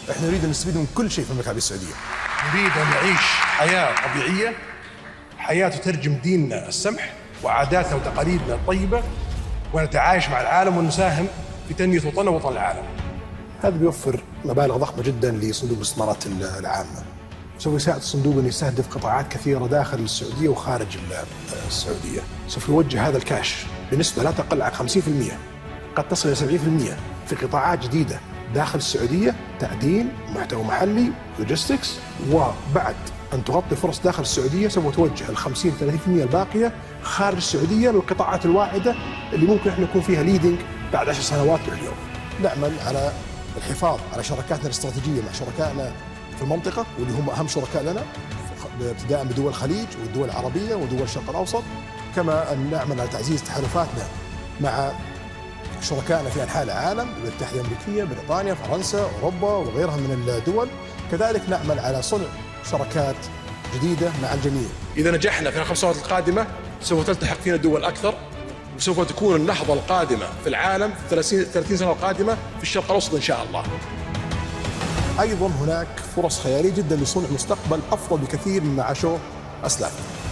احنا نريد أن نستفيد من كل شيء في المملكة العربية السعودية. نريد أن نعيش حياة طبيعية، حياة تترجم ديننا السمح وعاداتنا وتقاليدنا الطيبة، ونتعايش مع العالم ونساهم في تنمية وطننا ووطن العالم. هذا بيوفر مبالغ ضخمة جدا لصندوق الاستثمارات العامة. سوف يساعد الصندوق أن يستهدف قطاعات كثيرة داخل السعودية وخارج السعودية. سوف يوجه هذا الكاش بنسبة لا تقل عن 50%، قد تصل إلى 70%، في قطاعات جديدة داخل السعودية: تعدين، محتوى محلي، لوجيستكس. وبعد أن تغطي فرص داخل السعودية سوف توجه ال 50-30% الباقية خارج السعودية للقطاعات الواعدة اللي ممكن احنا نكون فيها ليدنج بعد 10 سنوات من اليوم. نعمل على الحفاظ على شراكاتنا الاستراتيجية مع شركائنا في المنطقة، واللي هم أهم شركاء لنا، ابتداء بدول الخليج والدول العربية ودول الشرق الأوسط، كما أن نعمل على تعزيز تحالفاتنا مع شركائنا في أنحاء العالم، الولايات المتحدة الأمريكية، بريطانيا، فرنسا، أوروبا وغيرها من الدول. كذلك نعمل على صنع شراكات جديدة مع الجميع. إذا نجحنا في ال5 سنوات القادمة سوف تلتحق فينا دول أكثر، وسوف تكون النهضة القادمة في العالم في 30 سنة القادمة في الشرق الأوسط إن شاء الله. أيضا هناك فرص خيالية جدا لصنع مستقبل أفضل بكثير مما عاشوه أسلافنا.